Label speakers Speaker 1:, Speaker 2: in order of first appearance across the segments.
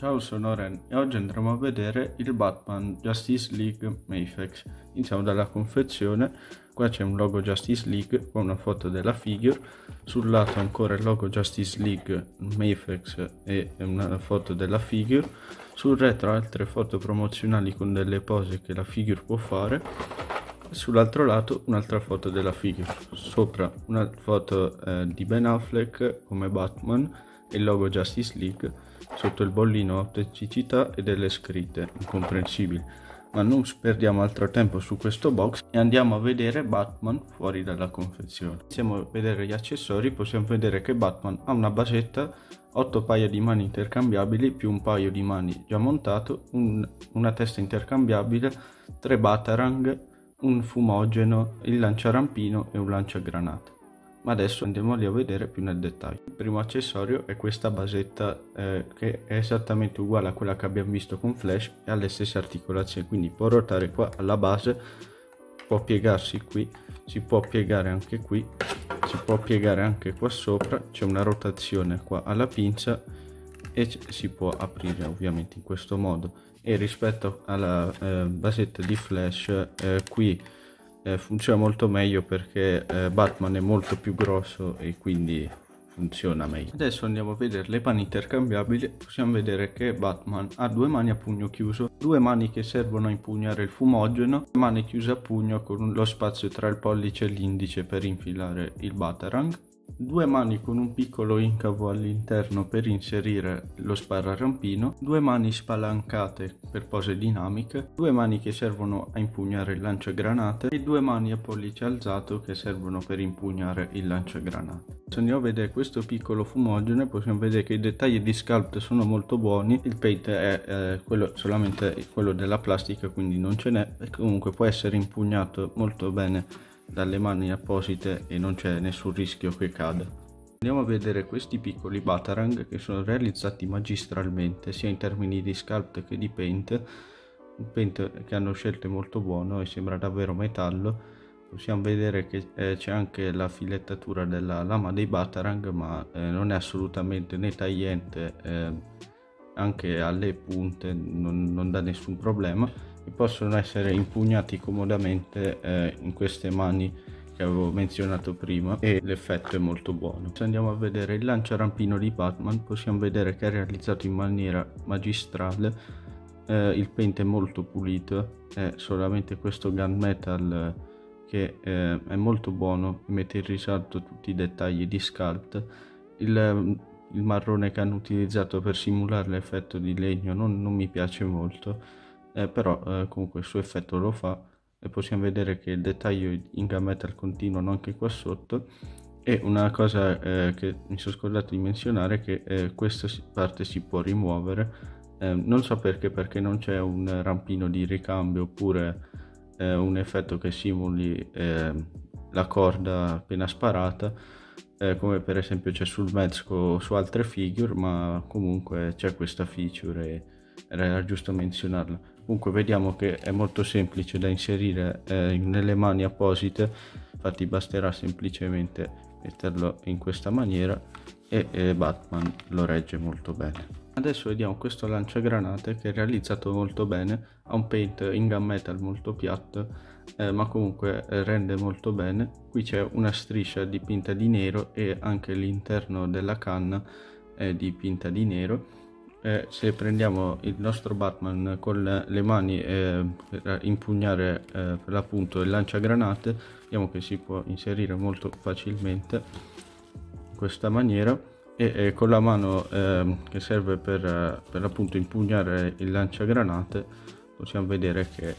Speaker 1: Ciao, sono Ren e oggi andremo a vedere il Batman Justice League Mafex. Iniziamo dalla confezione. Qua c'è un logo Justice League con una foto della figure, sul lato ancora il logo Justice League Mafex e una foto della figure, sul retro altre foto promozionali con delle pose che la figure può fare, sull'altro lato un'altra foto della figure, sopra una foto di Ben Affleck come Batman e il logo Justice League, sotto il bollino autenticità e delle scritte incomprensibili. Ma non perdiamo altro tempo su questo box e andiamo a vedere Batman fuori dalla confezione. Iniziamo a vedere gli accessori. Possiamo vedere che Batman ha una basetta, 8 paia di mani intercambiabili più un paio di mani già montato, una testa intercambiabile, 3 batarang, un fumogeno, il lanciarampino e un lanciagranate. Ma adesso andiamo lì a vedere più nel dettaglio. Il primo accessorio è questa basetta che è esattamente uguale a quella che abbiamo visto con Flash e ha le stesse articolazioni, quindi può ruotare qua alla base, può piegarsi qui, si può piegare anche qui, si può piegare anche qua sopra, c'è una rotazione qua alla pinza e si può aprire ovviamente in questo modo. E rispetto alla basetta di Flash qui funziona molto meglio perché Batman è molto più grosso e quindi funziona meglio. Adesso andiamo a vedere le mani intercambiabili. Possiamo vedere che Batman ha 2 mani a pugno chiuso, 2 mani che servono a impugnare il fumogeno, mani chiuse a pugno con lo spazio tra il pollice e l'indice per infilare il batarang, 2 mani con un piccolo incavo all'interno per inserire lo spararampino, 2 mani spalancate per pose dinamiche, 2 mani che servono a impugnare il lanciagranate e 2 mani a pollice alzato che servono per impugnare il lanciagranate. Se andiamo a vedere questo piccolo fumogeno possiamo vedere che i dettagli di sculpt sono molto buoni, il paint è solamente quello della plastica, quindi non ce n'è, e comunque può essere impugnato molto bene dalle mani apposite e non c'è nessun rischio che cada. Andiamo a vedere questi piccoli batarang che sono realizzati magistralmente sia in termini di sculpt che di paint, un paint che hanno scelto molto buono e sembra davvero metallo. Possiamo vedere che c'è anche la filettatura della lama dei batarang, ma non è assolutamente né tagliente, anche alle punte non dà nessun problema, e possono essere impugnati comodamente in queste mani che avevo menzionato prima e l'effetto è molto buono. Se andiamo a vedere il lanciarampino di Batman possiamo vedere che è realizzato in maniera magistrale, il paint è molto pulito, è solamente questo gunmetal che è molto buono, mette in risalto tutti i dettagli di sculpt. Il marrone che hanno utilizzato per simulare l'effetto di legno non mi piace molto, però comunque il suo effetto lo fa, e possiamo vedere che il dettaglio in gunmetal continuano anche qua sotto. E una cosa che mi sono scordato di menzionare è che questa parte si può rimuovere, non so perché non c'è un rampino di ricambio oppure un effetto che simuli la corda appena sparata, come per esempio c'è sul Mezco o su altre figure, ma comunque c'è questa feature e era giusto menzionarla. Comunque vediamo che è molto semplice da inserire nelle mani apposite, infatti basterà semplicemente metterlo in questa maniera e Batman lo regge molto bene. Adesso vediamo questo lanciagranate che è realizzato molto bene, ha un paint in gunmetal molto piatto, ma comunque rende molto bene. Qui c'è una striscia dipinta di nero e anche l'interno della canna è dipinta di nero. Se prendiamo il nostro Batman con le mani per impugnare per l'appunto il lanciagranate, vediamo che si può inserire molto facilmente in questa maniera, e con la mano che serve per l'appunto impugnare il lanciagranate possiamo vedere che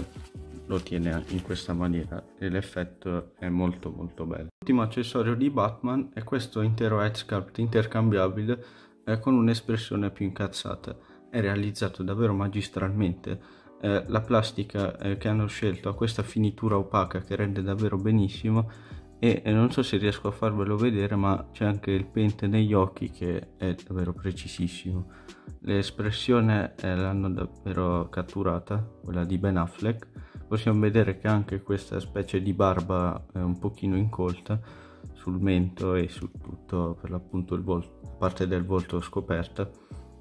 Speaker 1: lo tiene in questa maniera e l'effetto è molto bello. L'ultimo accessorio di Batman è questo intero head sculpt intercambiabile con un'espressione più incazzata. È realizzato davvero magistralmente, la plastica che hanno scelto ha questa finitura opaca che rende davvero benissimo, e non so se riesco a farvelo vedere, ma c'è anche il paint negli occhi che è davvero precisissimo. L'espressione l'hanno davvero catturata, quella di Ben Affleck. Possiamo vedere che anche questa specie di barba è un pochino incolta sul mento e su tutto per l'appunto il volto, parte del volto scoperta,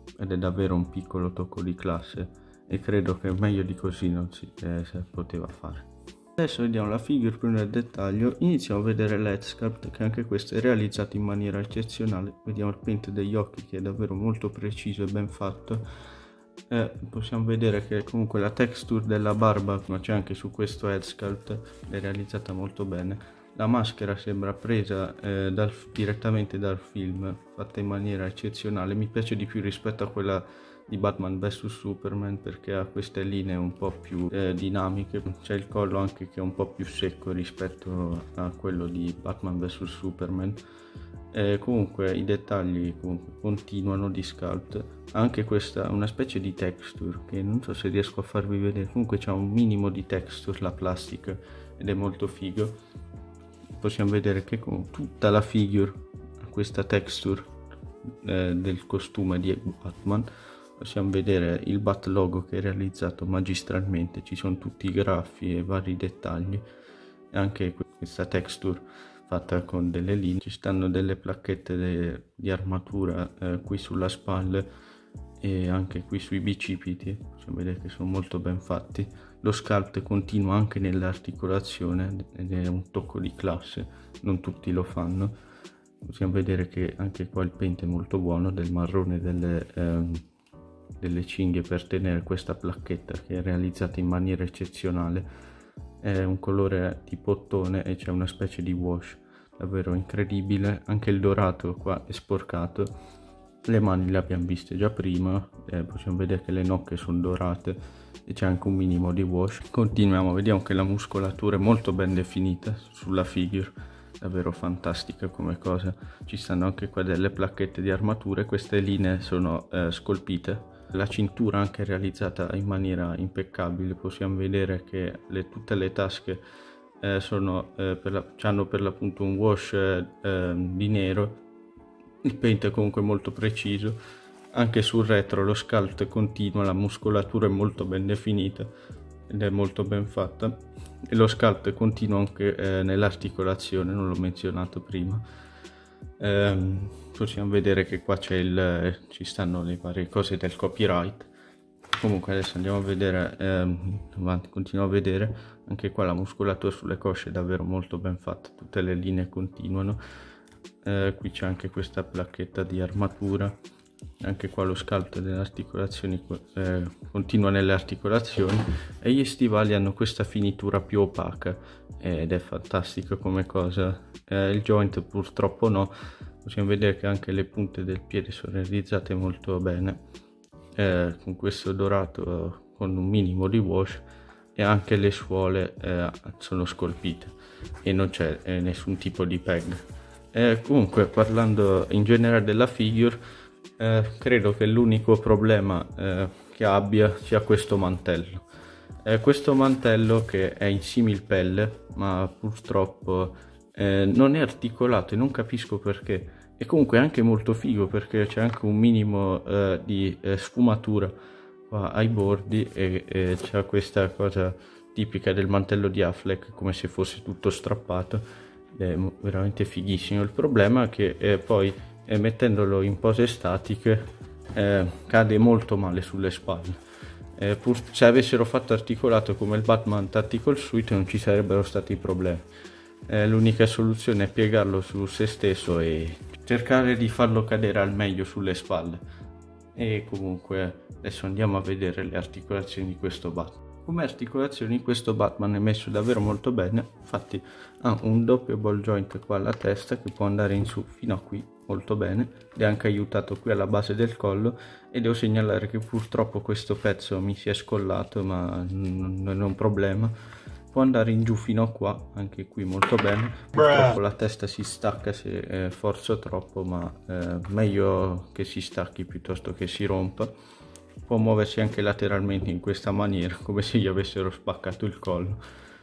Speaker 1: ed è davvero un piccolo tocco di classe e credo che meglio di così non si poteva fare. Adesso vediamo la figure più nel dettaglio. Iniziamo a vedere l'head sculpt, che anche questo è realizzato in maniera eccezionale. Vediamo il paint degli occhi, che è davvero molto preciso e ben fatto. Possiamo vedere che comunque la texture della barba, ma c'è anche su questo head sculpt, è realizzata molto bene. La maschera sembra presa direttamente dal film, fatta in maniera eccezionale. Mi piace di più rispetto a quella di Batman vs Superman, perché ha queste linee un po' più dinamiche. C'è il collo anche che è un po' più secco rispetto a quello di Batman vs Superman. Comunque i dettagli continuano di sculpt. Anche questa è una specie di texture che non so se riesco a farvi vedere. Comunque c'è un minimo di texture la plastica ed è molto figo. Possiamo vedere che con tutta la figure ha questa texture del costume di Batman. Possiamo vedere il Bat logo che è realizzato magistralmente, ci sono tutti i graffi e vari dettagli e anche questa texture fatta con delle linee. Ci stanno delle placchette di armatura qui sulla spalla e anche qui sui bicipiti, possiamo vedere che sono molto ben fatti. Lo sculpt continua anche nell'articolazione ed è un tocco di classe, non tutti lo fanno. Possiamo vedere che anche qua il paint è molto buono, del marrone delle cinghie per tenere questa placchetta, che è realizzata in maniera eccezionale. È un colore tipo ottone e c'è una specie di wash davvero incredibile. Anche il dorato qua è sporcato. Le mani le abbiamo viste già prima, possiamo vedere che le nocche sono dorate e c'è anche un minimo di wash. Continuiamo, vediamo che la muscolatura è molto ben definita sulla figure, davvero fantastica come cosa. Ci stanno anche qua delle placchette di armatura e queste linee sono scolpite. La cintura anche realizzata in maniera impeccabile, possiamo vedere che tutte le tasche hanno per l'appunto un wash di nero. Il paint è comunque molto preciso. Anche sul retro lo sculpt continua, la muscolatura è molto ben definita ed è molto ben fatta e lo sculpt continua anche nell'articolazione, non l'ho menzionato prima. Possiamo vedere che qua ci stanno le varie cose del copyright. Comunque adesso andiamo a vedere avanti, continuiamo a vedere anche qua la muscolatura sulle cosce è davvero molto ben fatta, tutte le linee continuano. Qui c'è anche questa placchetta di armatura, anche qua lo sculpt delle articolazioni continua nelle articolazioni e gli stivali hanno questa finitura più opaca ed è fantastica come cosa. Il joint purtroppo no. Possiamo vedere che anche le punte del piede sono realizzate molto bene con questo dorato con un minimo di wash e anche le suole sono scolpite e non c'è nessun tipo di peg. Comunque parlando in generale della figure, credo che l'unico problema che abbia sia questo mantello. Questo mantello che è in similpelle ma purtroppo non è articolato e non capisco perché. E comunque è anche molto figo perché c'è anche un minimo di sfumatura qua ai bordi e c'è questa cosa tipica del mantello di Affleck, come se fosse tutto strappato. È veramente fighissimo. Il problema è che poi mettendolo in pose statiche cade molto male sulle spalle. Se avessero fatto articolato come il Batman Tactical Suite non ci sarebbero stati problemi. L'unica soluzione è piegarlo su se stesso e cercare di farlo cadere al meglio sulle spalle. E comunque adesso andiamo a vedere le articolazioni di questo Batman. Come articolazioni questo Batman è messo davvero molto bene, infatti ha un doppio ball joint qua alla testa che può andare in su fino a qui molto bene ed è anche aiutato qui alla base del collo, e devo segnalare che purtroppo questo pezzo mi si è scollato, ma non è un problema, può andare in giù fino a qua, anche qui molto bene. Purtroppo la testa si stacca se forzo troppo, ma meglio che si stacchi piuttosto che si rompa. Può muoversi anche lateralmente in questa maniera, come se gli avessero spaccato il collo,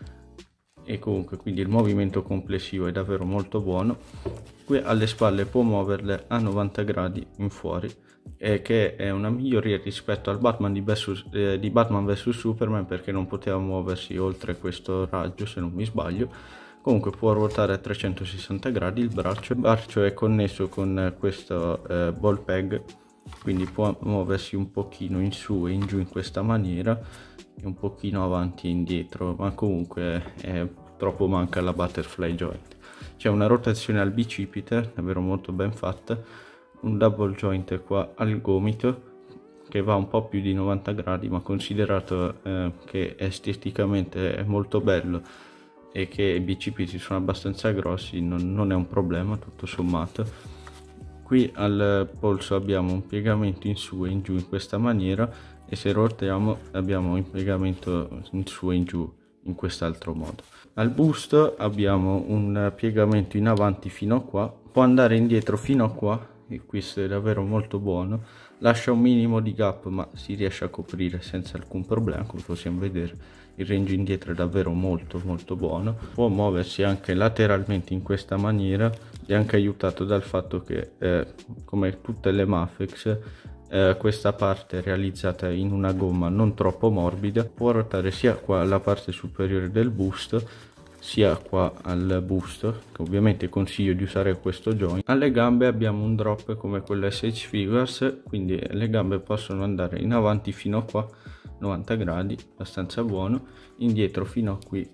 Speaker 1: e comunque quindi il movimento complessivo è davvero molto buono. Qui alle spalle può muoverle a 90 gradi in fuori, che è una miglioria rispetto al Batman di Batman vs Superman, perché non poteva muoversi oltre questo raggio se non mi sbaglio. Comunque può ruotare a 360 gradi il braccio è connesso con questo ball peg quindi può muoversi un pochino in su e in giù in questa maniera e un pochino avanti e indietro, ma comunque purtroppo manca la butterfly joint. C'è una rotazione al bicipite davvero molto ben fatta, un double joint qua al gomito che va un po' più di 90 gradi, ma considerato che esteticamente è molto bello e che i bicipiti sono abbastanza grossi, non è un problema tutto sommato. Qui al polso abbiamo un piegamento in su e in giù in questa maniera, e se rotiamo abbiamo un piegamento in su e in giù in quest'altro modo. Al busto abbiamo un piegamento in avanti fino a qua, può andare indietro fino a qua, e questo è davvero molto buono, lascia un minimo di gap ma si riesce a coprire senza alcun problema. Come possiamo vedere, il range indietro è davvero molto buono. Può muoversi anche lateralmente in questa maniera, è anche aiutato dal fatto che come tutte le Mafex questa parte è realizzata in una gomma non troppo morbida, può ruotare sia qua alla parte superiore del busto sia qua al busto, che ovviamente consiglio di usare questo joint. Alle gambe abbiamo un drop come quello SH Figures, quindi le gambe possono andare in avanti fino a qua 90 gradi, abbastanza buono, indietro fino a qui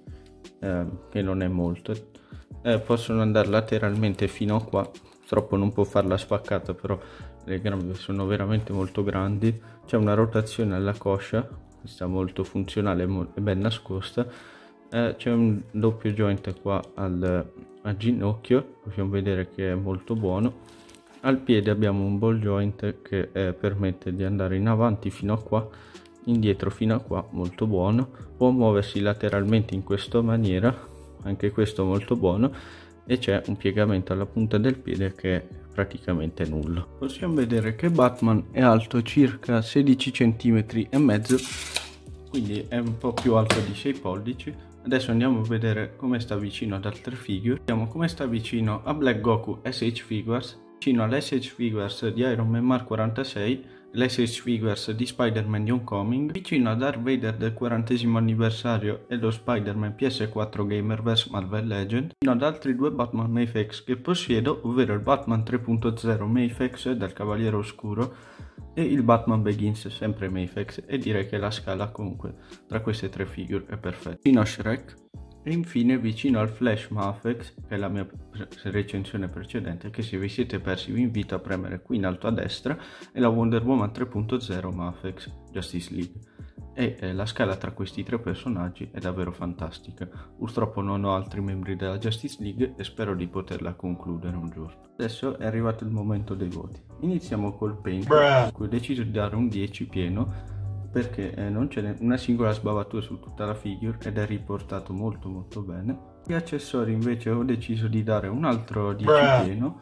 Speaker 1: che non è molto, possono andare lateralmente fino a qua, purtroppo non può farla spaccata, però le gambe sono veramente molto grandi. C'è una rotazione alla coscia, questa molto funzionale e ben nascosta. C'è un doppio joint qua al ginocchio, possiamo vedere che è molto buono. Al piede abbiamo un ball joint che permette di andare in avanti fino a qua, indietro fino a qua, molto buono. Può muoversi lateralmente in questa maniera, anche questo molto buono, e c'è un piegamento alla punta del piede che è praticamente nullo. Possiamo vedere che Batman è alto circa 16 cm e mezzo, quindi è un po' più alto di 6 pollici. Adesso andiamo a vedere come sta vicino ad altre figure. Vediamo come sta vicino a Black Goku SH Figures, vicino all'SH Figures di Iron Man Mark 46, l'SH Figures di Spider-Man di Homecoming, vicino a Darth Vader del 40° anniversario e lo Spider-Man PS4 Gamerverse Marvel Legend, fino ad altri due Batman Mayfix che possiedo, ovvero il Batman 3.0 Mayfix del Cavaliere Oscuro e il Batman Begins sempre Mayfix, e direi che la scala comunque tra queste tre figure è perfetta. Fino a Shrek, e infine vicino al Flash Mafex, che è la mia recensione precedente, che se vi siete persi vi invito a premere qui in alto a destra, e la Wonder Woman 3.0 Mafex Justice League. E la scala tra questi tre personaggi è davvero fantastica. Purtroppo non ho altri membri della Justice League e spero di poterla concludere un giorno. Adesso è arrivato il momento dei voti. Iniziamo col Paint, a cui ho deciso di dare un 10 pieno, perché non c'è una singola sbavatura su tutta la figure ed è riportato molto bene. Gli accessori invece ho deciso di dare un altro 10 pieno,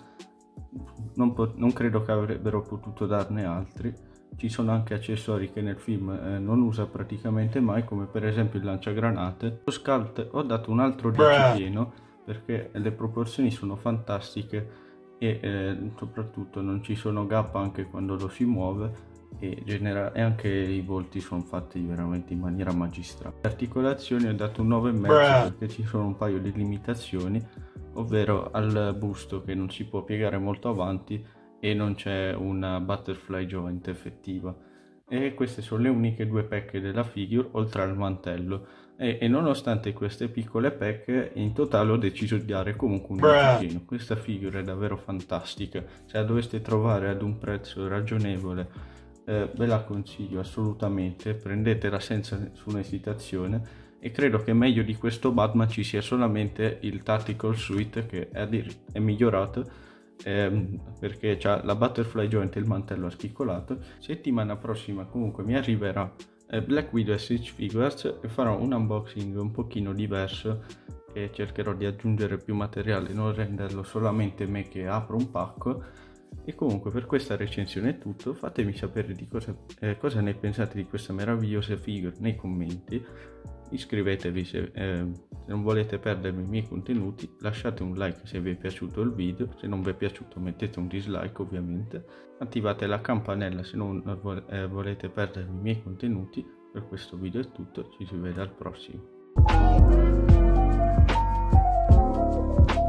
Speaker 1: non credo che avrebbero potuto darne altri. Ci sono anche accessori che nel film non usa praticamente mai, come per esempio il lanciagranate. Lo sculpt ho dato un altro 10 pieno perché le proporzioni sono fantastiche e soprattutto non ci sono gap anche quando lo si muove, e anche i volti sono fatti veramente in maniera magistrale. Le articolazioni ho dato un 9,5 perché ci sono un paio di limitazioni, ovvero al busto che non si può piegare molto avanti e non c'è una butterfly joint effettiva, e queste sono le uniche due pecche della figure oltre al mantello, e nonostante queste piccole pecche in totale ho deciso di dare comunque un 10 pieno. Questa figure è davvero fantastica, se la doveste trovare ad un prezzo ragionevole ve la consiglio assolutamente, prendetela senza nessuna esitazione, e credo che meglio di questo Batman ci sia solamente il Tactical Suite, che è migliorato perché c'ha la butterfly joint e il mantello articolato. Settimana prossima comunque mi arriverà Black Widow SH Figures e farò un unboxing un pochino diverso e cercherò di aggiungere più materiale, non renderlo solamente me che apro un pacco. E comunque per questa recensione è tutto. Fatemi sapere di cosa ne pensate di questa meravigliosa figure nei commenti. Iscrivetevi se non volete perdermi i miei contenuti, lasciate un like se vi è piaciuto il video, se non vi è piaciuto mettete un dislike ovviamente, attivate la campanella se non volete perdermi i miei contenuti. Per questo video è tutto, ci si vede al prossimo.